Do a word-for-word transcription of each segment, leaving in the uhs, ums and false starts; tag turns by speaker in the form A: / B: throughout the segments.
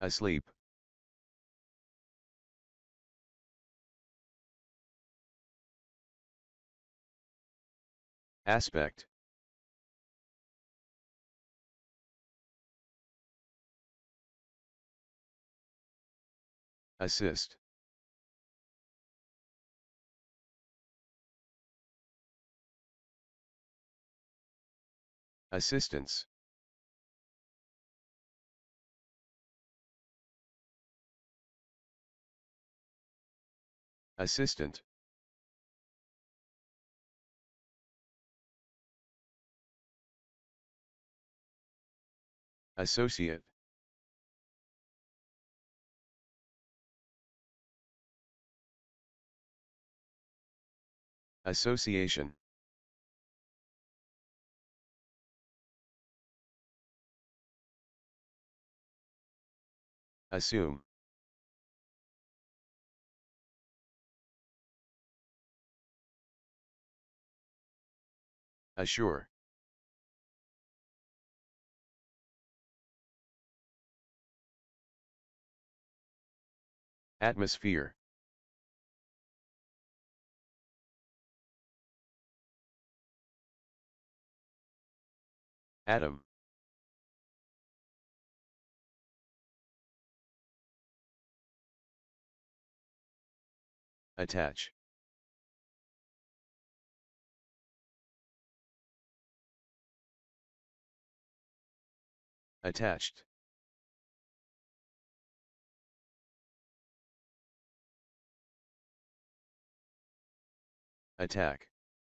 A: asleep, aspect, assist, assistance, assistant, associate, association, assume, assure, atmosphere, atom, attach, attached, attack,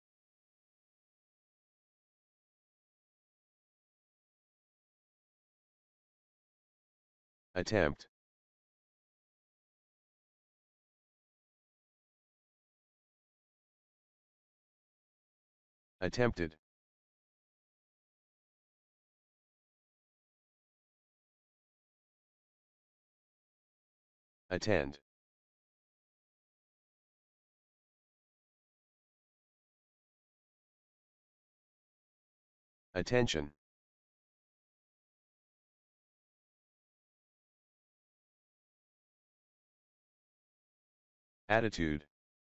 A: attempt, attempted, attend, attention, attitude,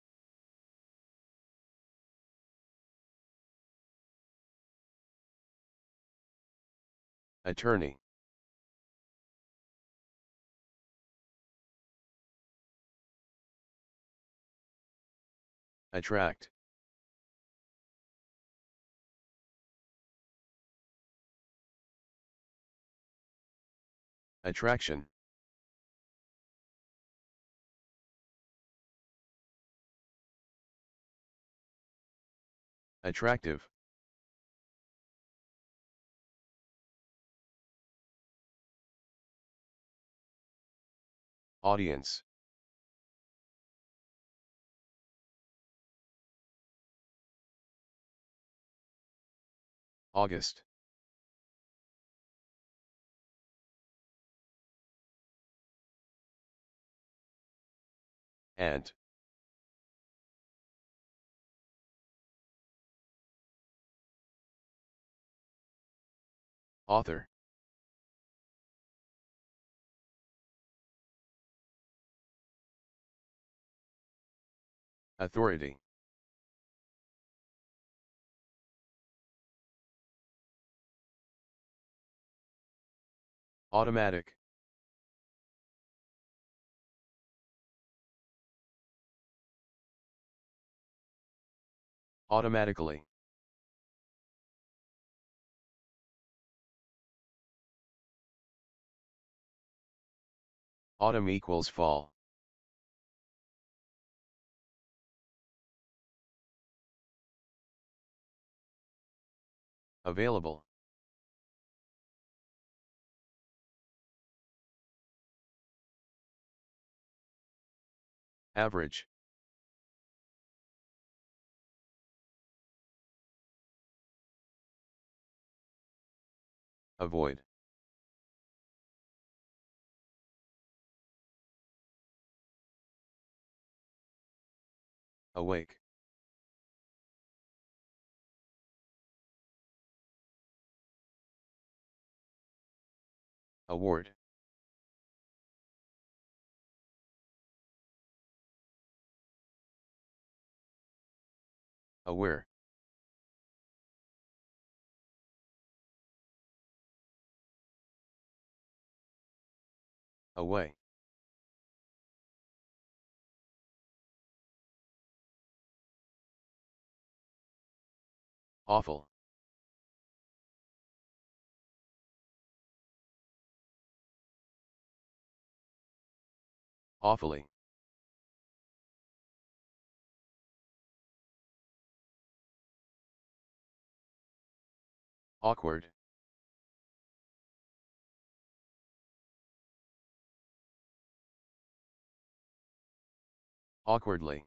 A: attorney, attract, attraction, attractive, audience, August, ant, author, authority, automatic, automatically, autumn equals fall, available, average, avoid, awake, award, aware, away, awful, awfully, awkward, awkwardly,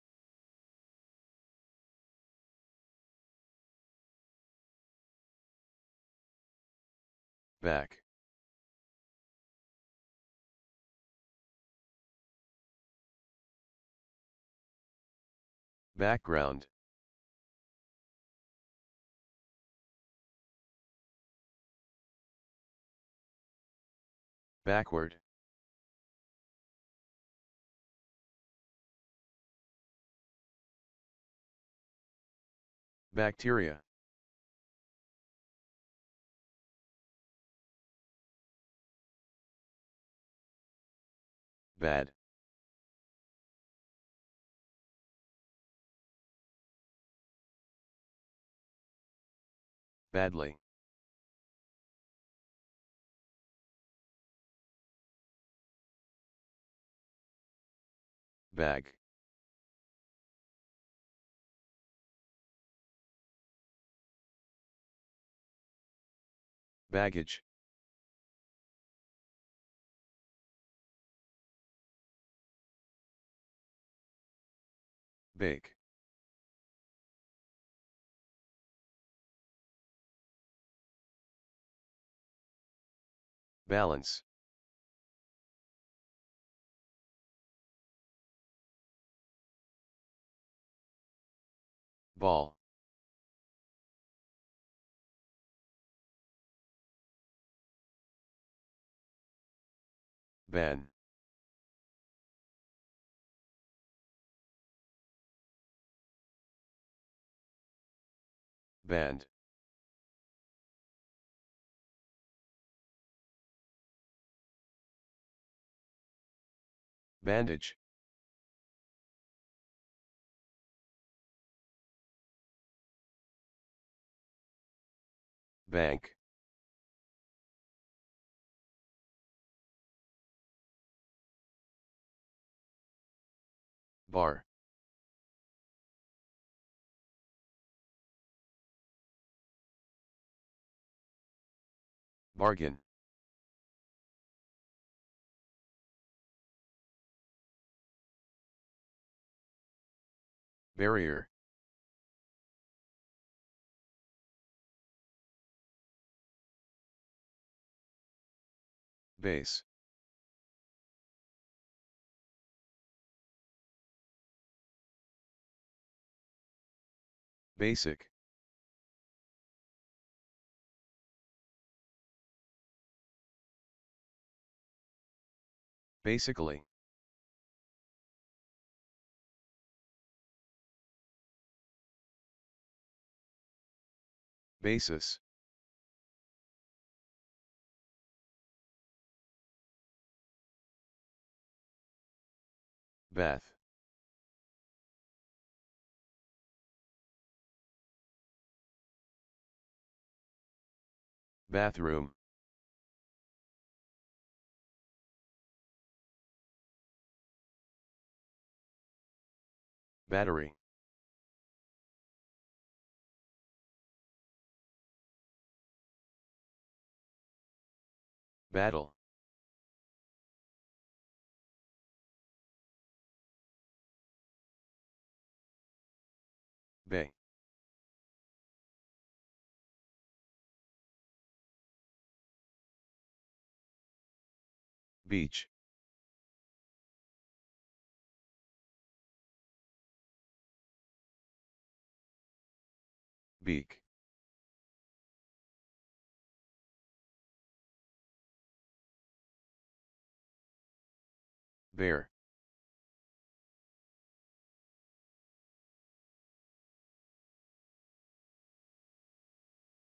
A: back, background, backward, bacteria, bad, badly, bag, baggage, bake, balance, ball, ban, band, bandage, bank, bar, bargain, barrier, base, basic, basically, basis, bath, bathroom, battery, battle, bay, beach, beak, bear,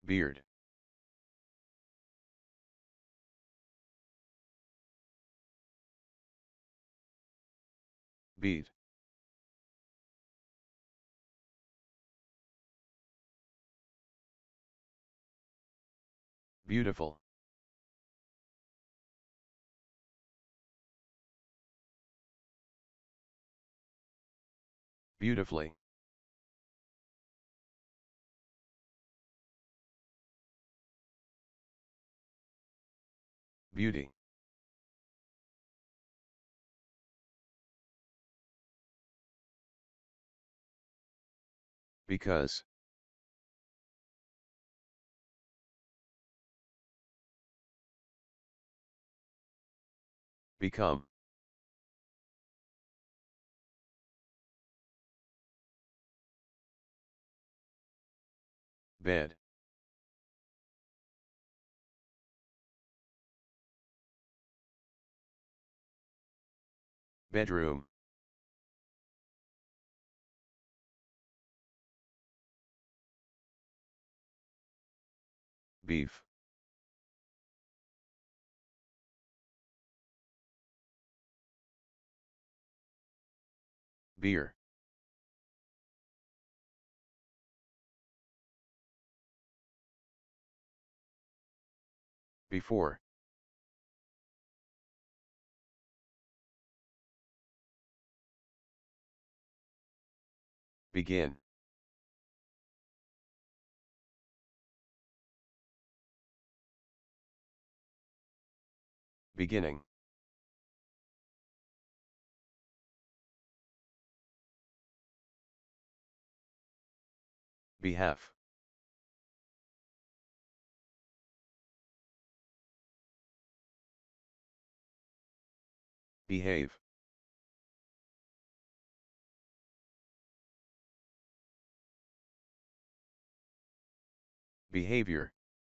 A: beard, beat, beautiful, beautifully, beauty, because, become, bed, bedroom, beef, beer, before, begin, beginning, behalf, behave, behavior,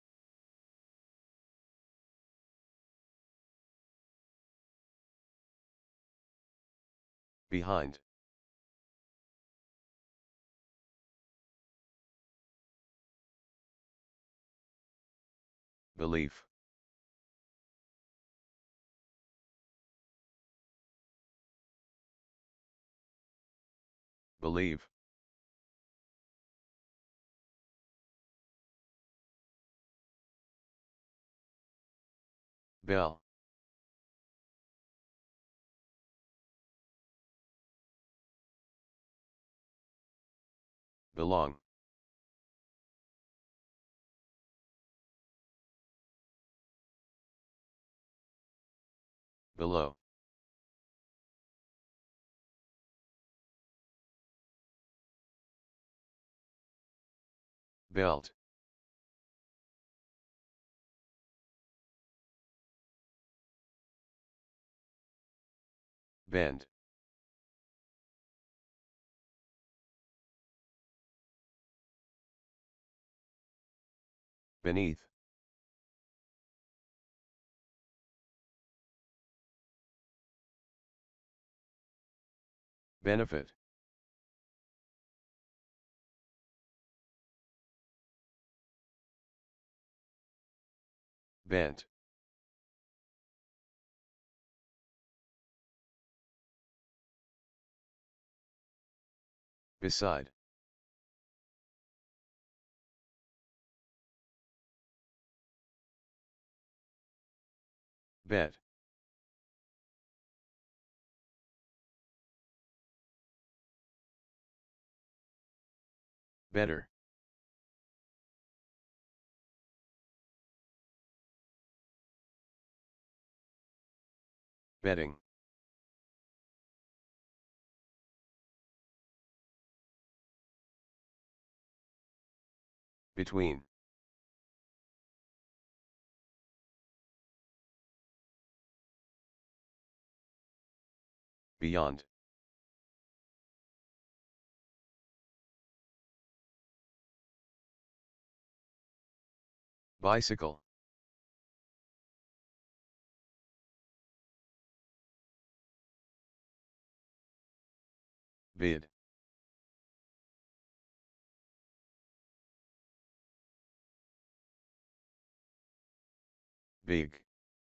A: behind, belief, believe, bell, belong, below, belt, bend, beneath, benefit, bent, beside, bed, better, betting, between, beyond, bicycle, bid, big,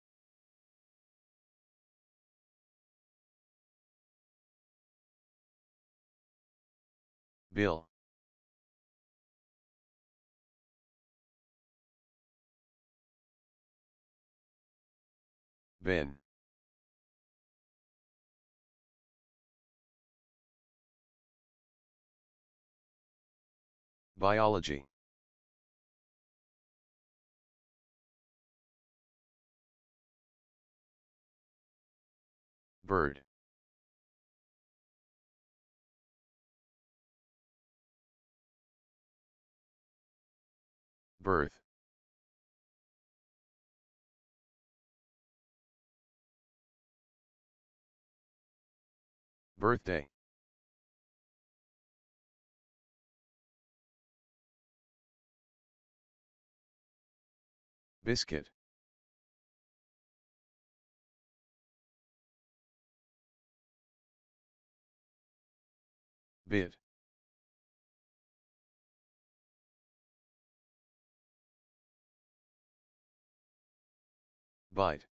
A: bill, bin, biology, bird, birth, birthday, biscuit, bit, bite,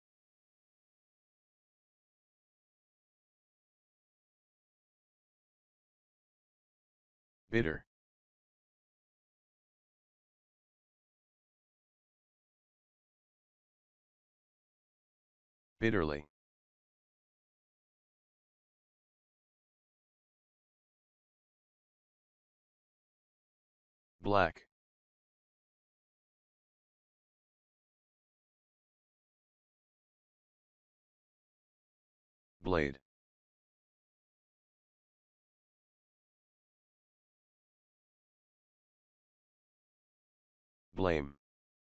A: bitter, bitterly, black, blade, blame,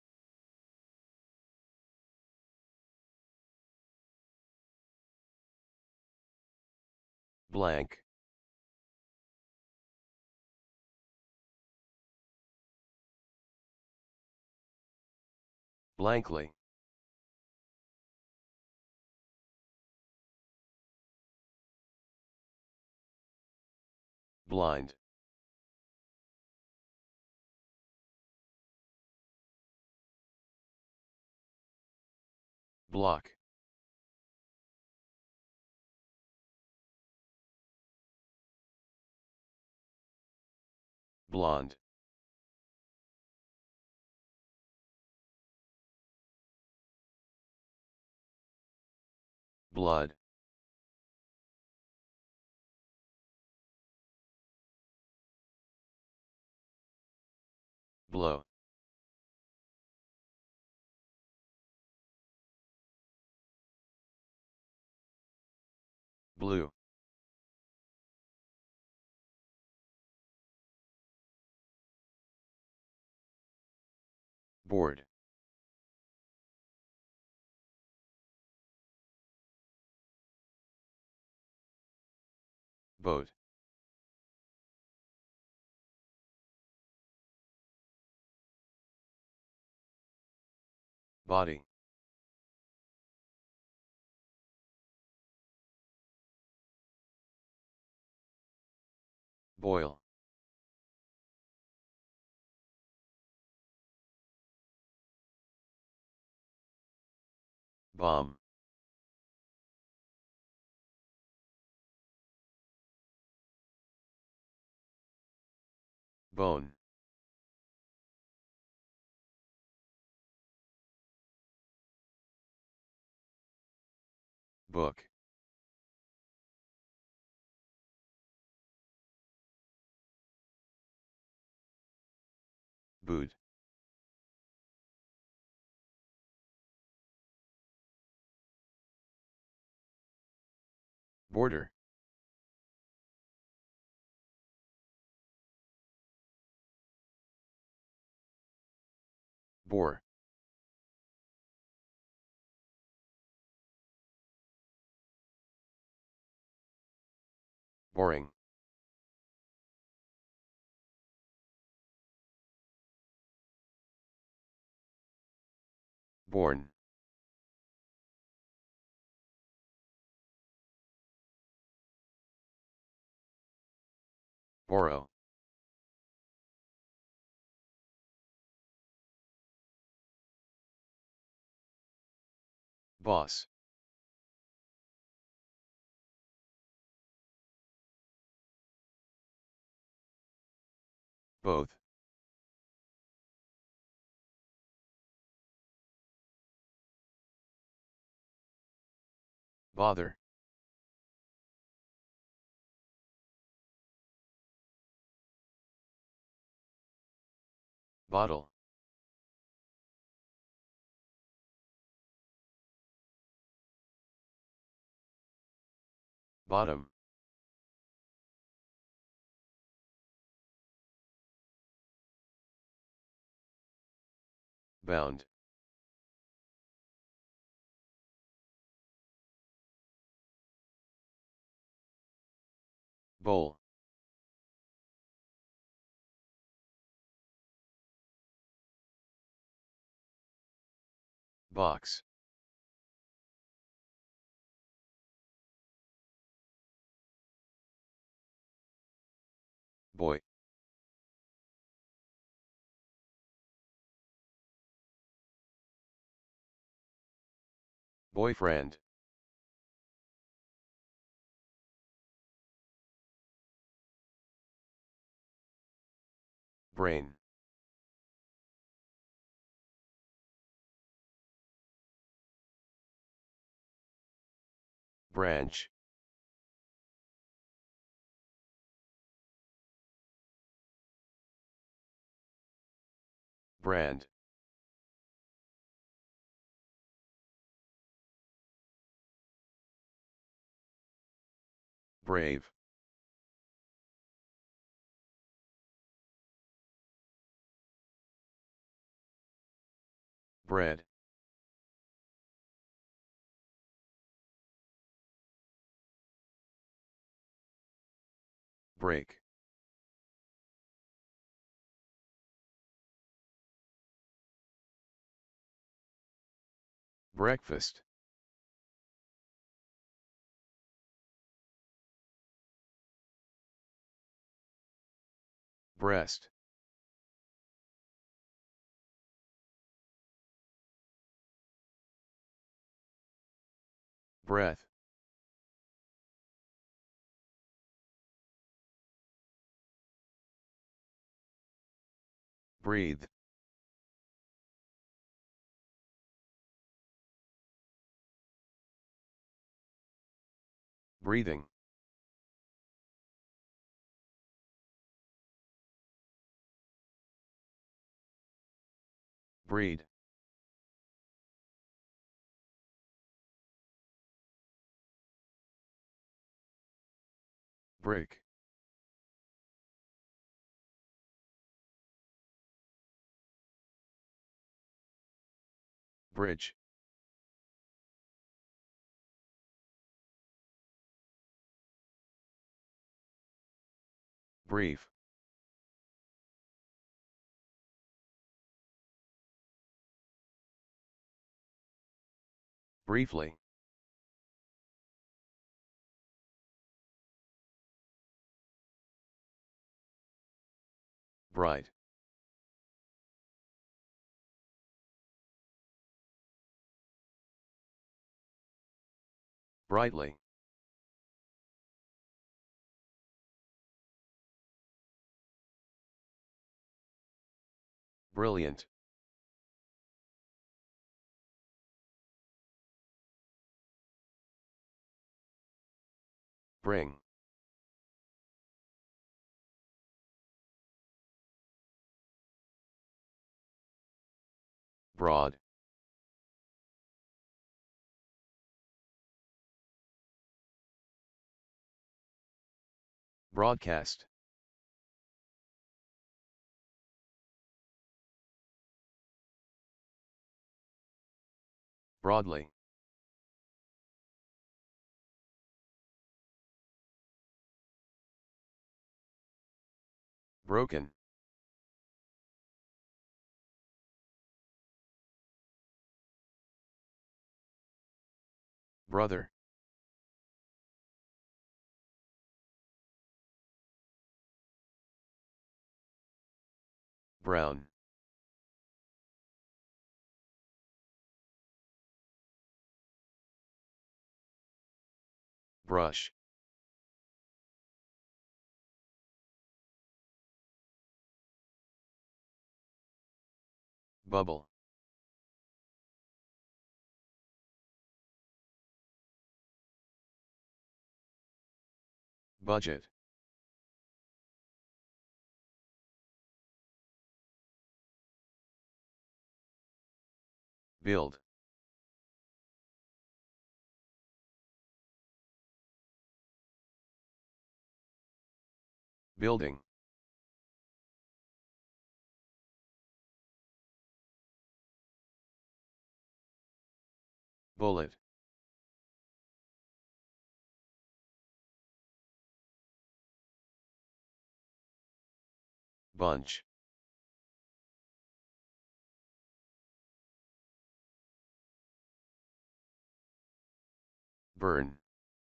A: blank, blankly, blind, block, blonde, blood, blow, blue, board, boat, body, boil, bomb, bone, book, boot, border, bore, boring, born, borrow, boss, both, bother, bottle, bottom, bound, bowl, box, boy, boyfriend, brain, branch, brand, brave, bread, break, breakfast, breast, breath, breathe, breathing, breed, brick, bridge, brief, briefly, bright, brightly, brilliant, bring, broad, broadcast, broadly, broken, brother, brown, brush, bubble, budget, build, building, bullet, bunch, burn,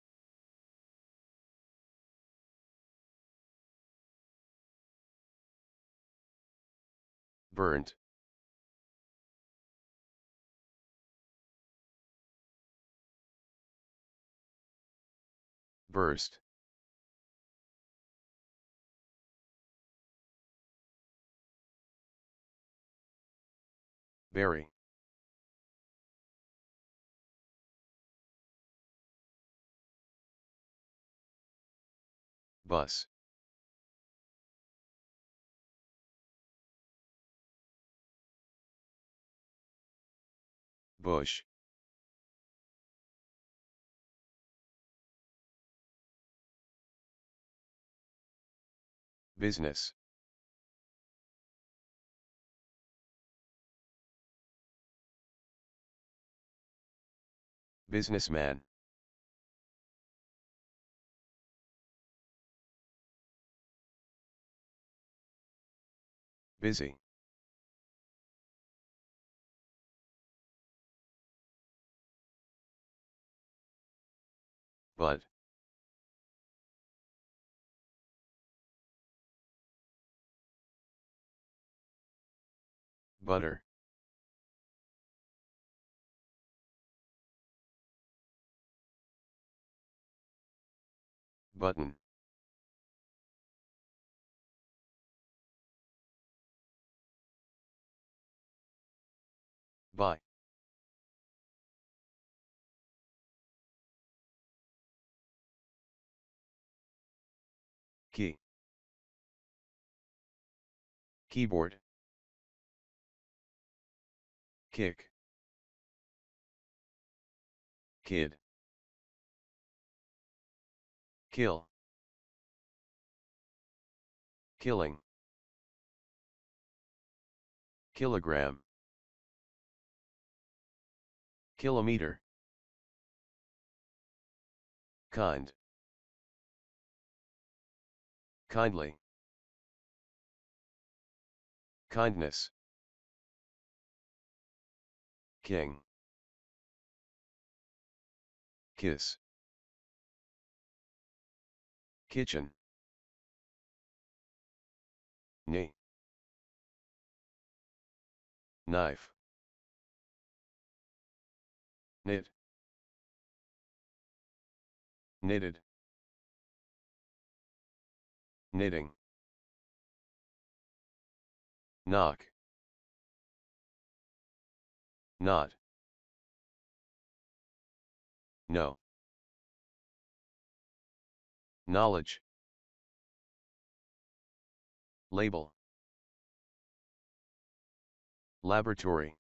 A: burnt, burst, berry, bus, bush, business, businessman, busy, bud, butter, button, buy, key, keyboard, kick, kid, kill, killing, kilogram, kilometer, kind, kindly, kindness, king, kiss, kitchen, knee, knife, knit, knitted, knitting, knock, not, no, knowledge, label, laboratory,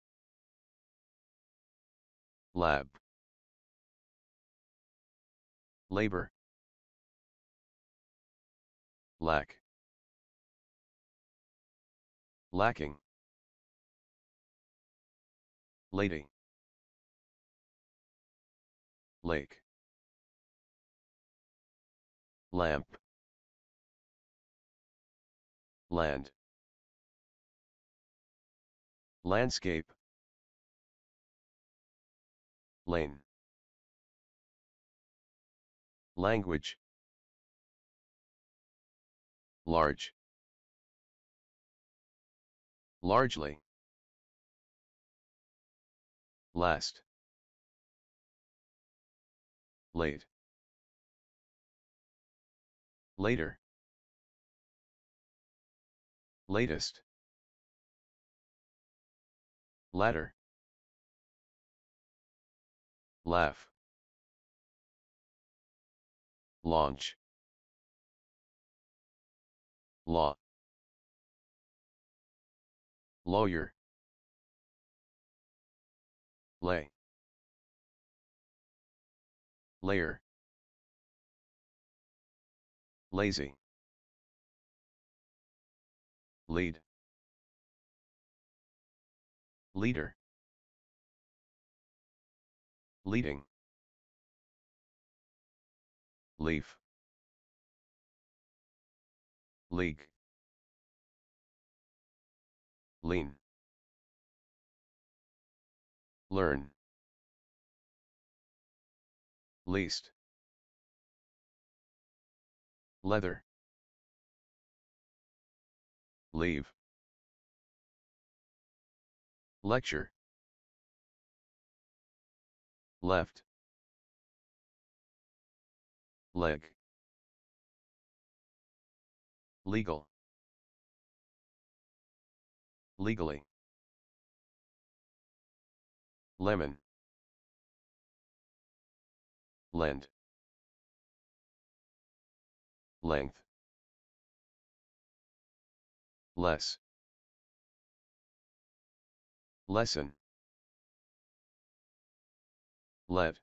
A: lab, labor, lack, lacking, lady, lake, lamp, land, landscape, lane, language, large, largely, last, late, later, latest, ladder, laugh, launch, law, lawyer, lay, layer, lazy, lead, leader, leading, leaf, league, lean, learn, least, leather, leave, lecture, left, leg, legal, legally, lemon, lend, length, less, lesson, let,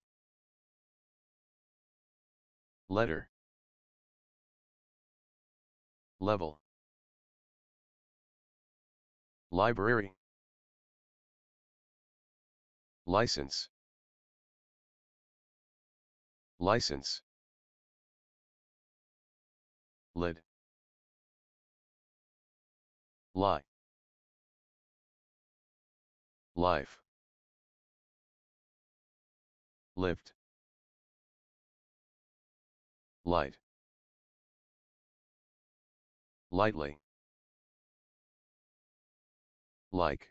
A: letter, level, library, license, license, lid, lie, life, lift, light, lightly, like,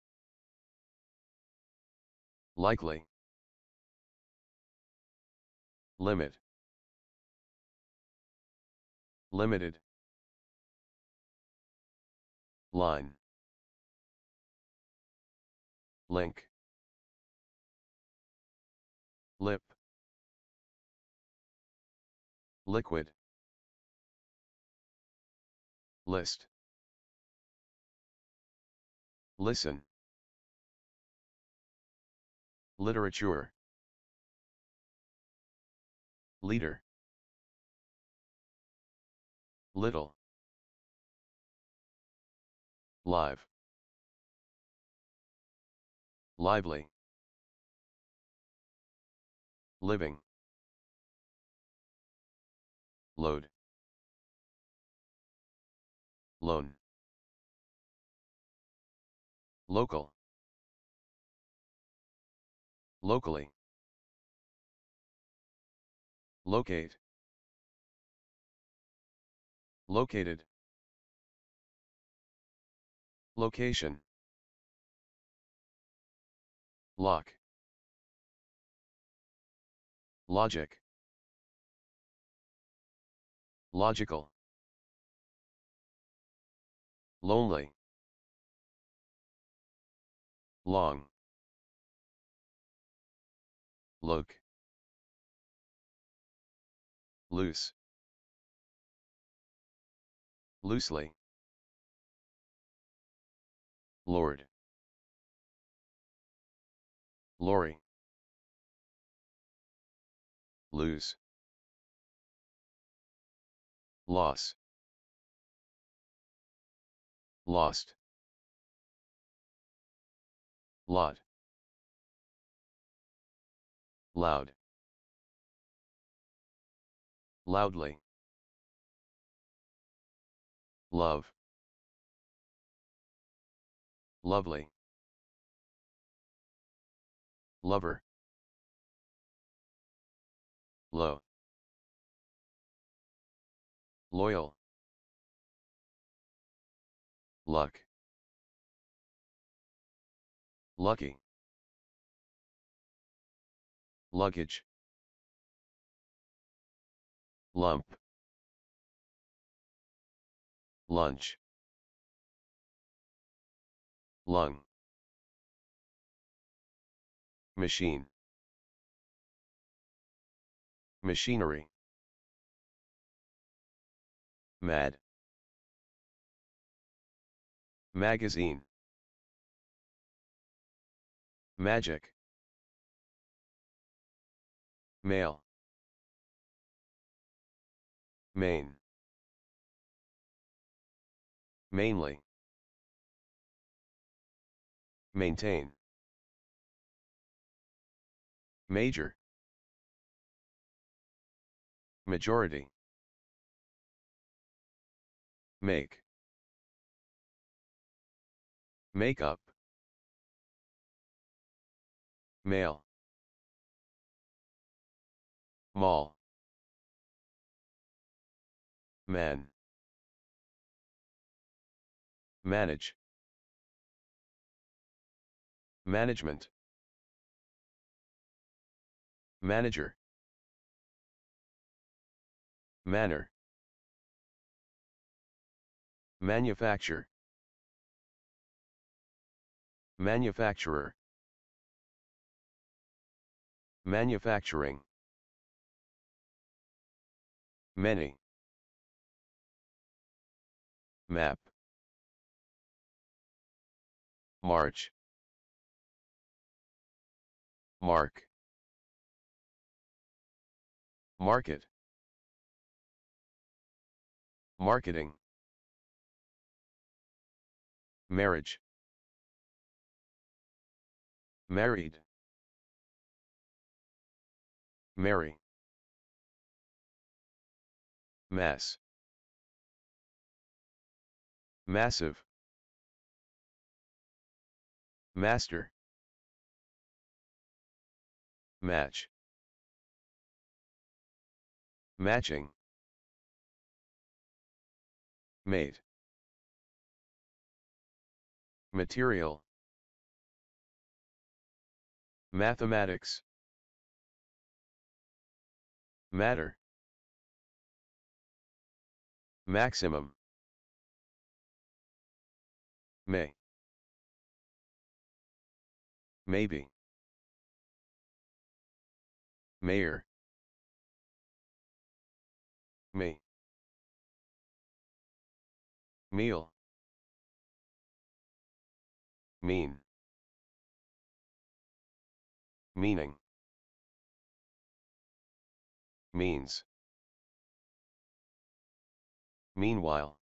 A: likely, limit, limited, line, link, lip, liquid, list, listen, literature, leader, little, live, lively, living, load, loan, local, locally, locate, located, location, lock, logic, logical, lonely, long, look, loose, loosely, lord, lorry, lose, loss, lost, lot, loud, loudly, love, lovely, lover, low, loyal, luck, lucky, luggage, lump, lunch, lung, machine, machinery, mad, magazine, magic, male, main, mainly, maintain, major, majority, make, makeup, male, mall, man, manage, management, manager, manner, manufacture, manufacturer, manufacturing, many, map, march, mark, market, marketing, marriage, married, marry, mass, massive, master, match, matching, mate, material, mathematics, matter, maximum, may, maybe, mayor, me, meal, mean, meaning, means, meanwhile,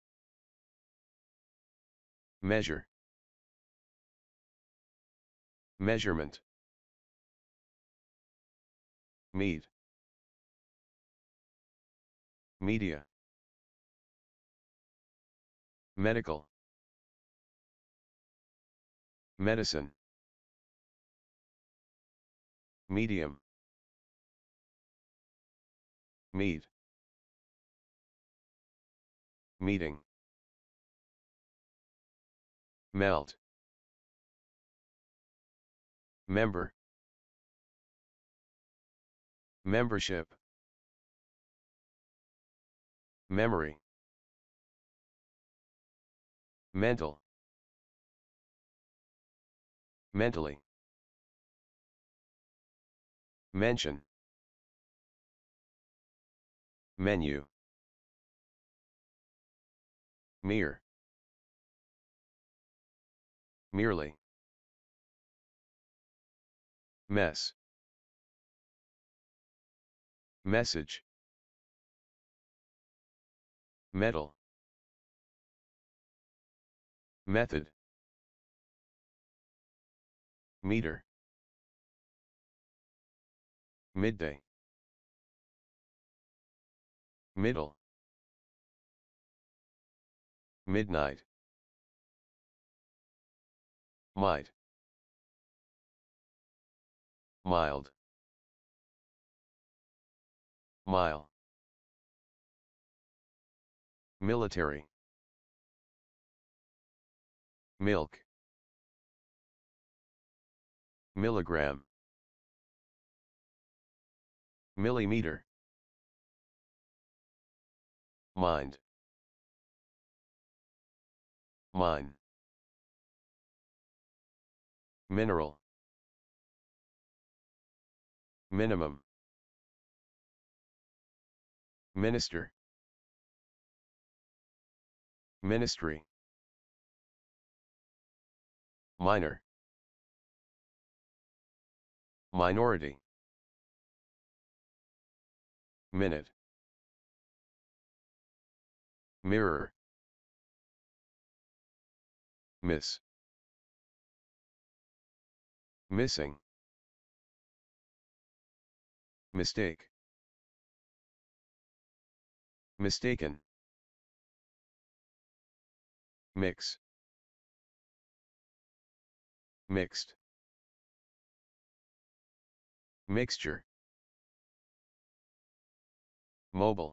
A: measure, measurement, meet, media, medical, medicine, medium, meet, meeting, melt, member, membership, memory, mental, mentally, mention, menu, mere, merely, mess, message, metal, method, meter, midday, middle, midnight, might, mild, mile, military, milk, milligram, millimeter, mind, mine, mineral, minimum, minister, ministry, minor, minority, minute, mirror, miss, missing, mistake, mistaken, mix, mixed, mixture, mobile,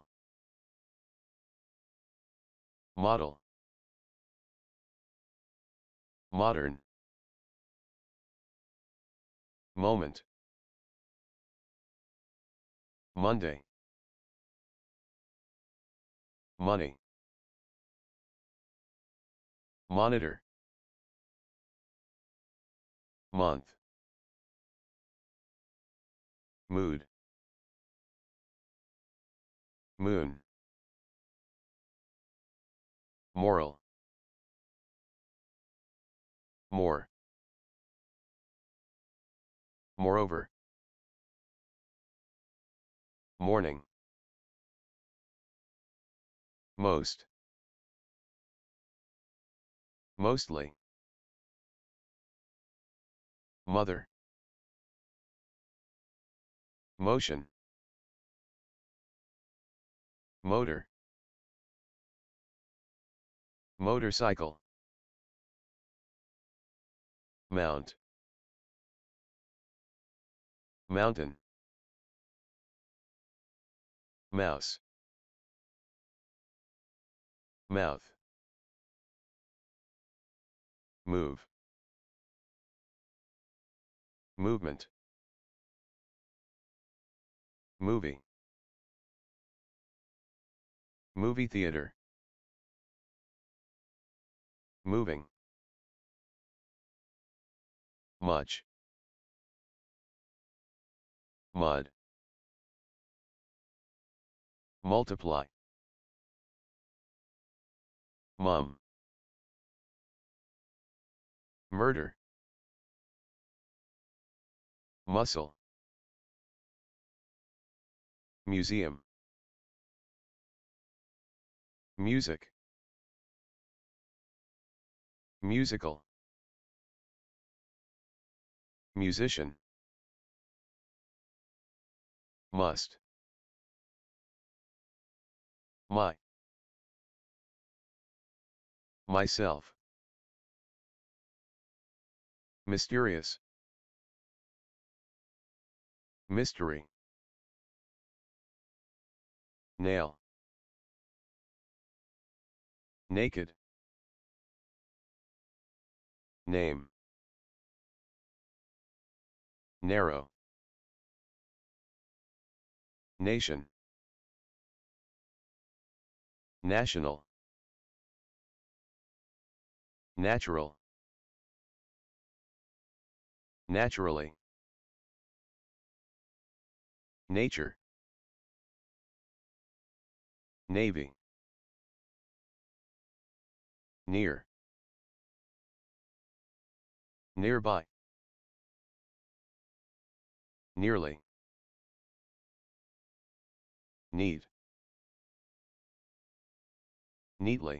A: model, modern, moment, Monday, money, monitor, month, mood, moon, moral, more, moreover, morning, most, mostly, mother, motion, motor, motorcycle, mount, mountain, mouse, mouth, move, movement, movie, movie theater, moving, much, mud, multiply, mum, murder, muscle, museum, music, musical, musician, must, my, myself, mysterious, mystery, nail, naked, name, narrow, nation, national, natural, naturally, nature, navy, near, nearby, nearly, need, neatly,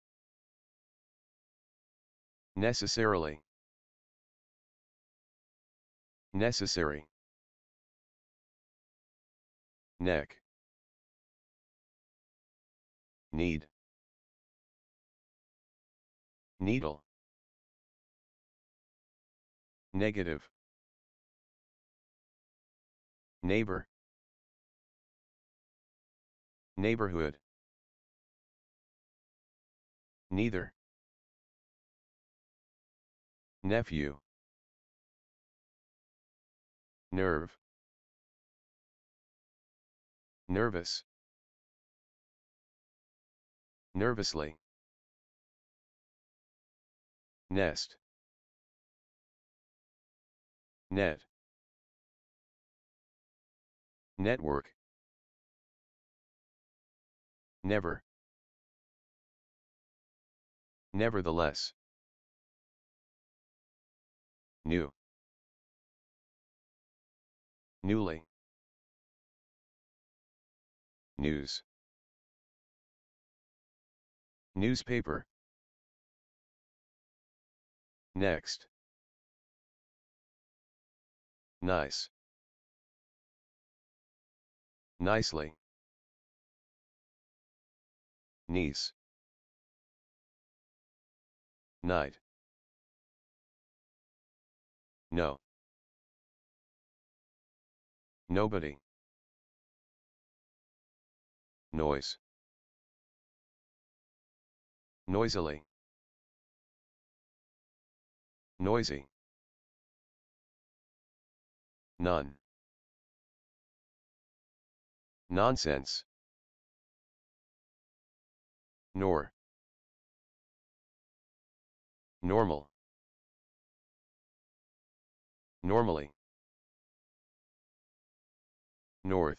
A: necessarily, necessary, neck, need, needle, negative, neighbor, neighborhood, neither, nephew, nerve, nervous, nervously, nest, net, network, never, nevertheless, new, newly, news, newspaper, next, nice, nicely, niece, night, no, nobody, noise, noisily, noisy, none, nonsense, nor, normal, normally, north,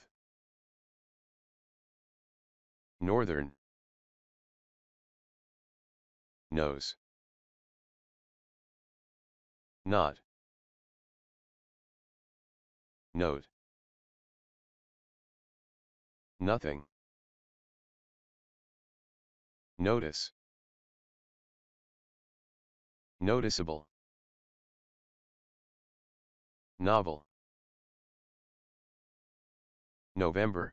A: northern, nose, not, note, nothing, notice, noticeable, novel, November,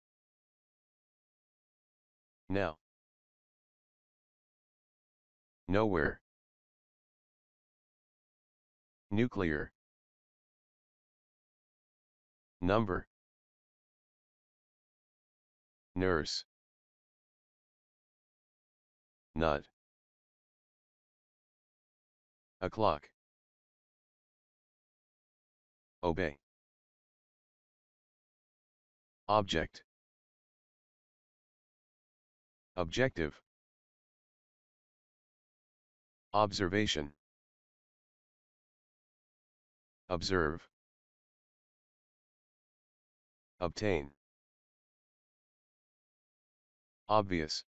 A: now, nowhere, nuclear, number, nurse, nut, o'clock, obey, object, objective, observation, observe, obtain, obvious,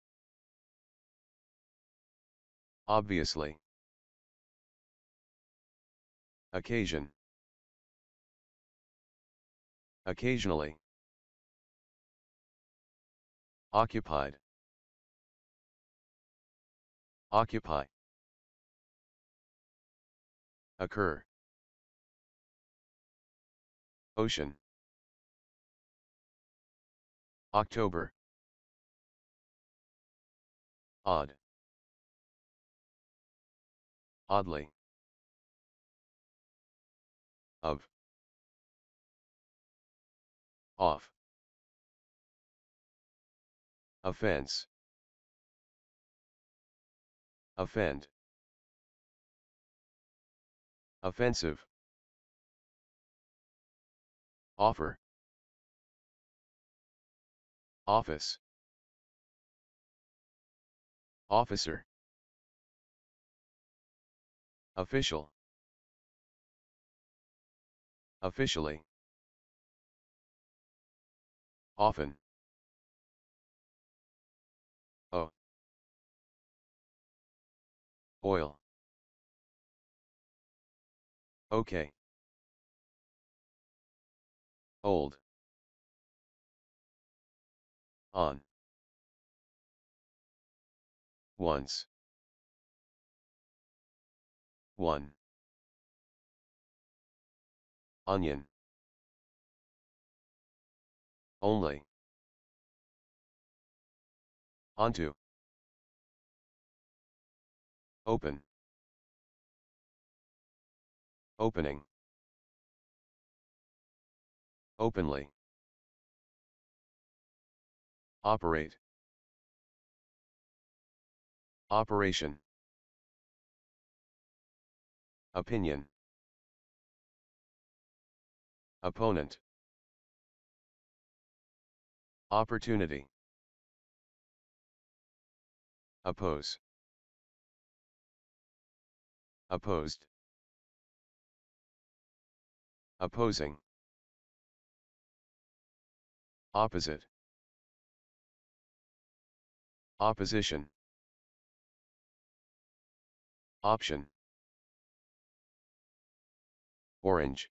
A: obviously, occasion, occasionally, occupied, occupy, occur, ocean, October, odd, oddly, of, off, offense, offend, offensive, offer, office, officer, official, officially, often, o, oil, okay, old, on, once, one, onion, only, onto, open, opening, openly, operate, operation, opinion, opponent, opportunity, oppose, opposed, opposing, opposite, opposition, option, orange,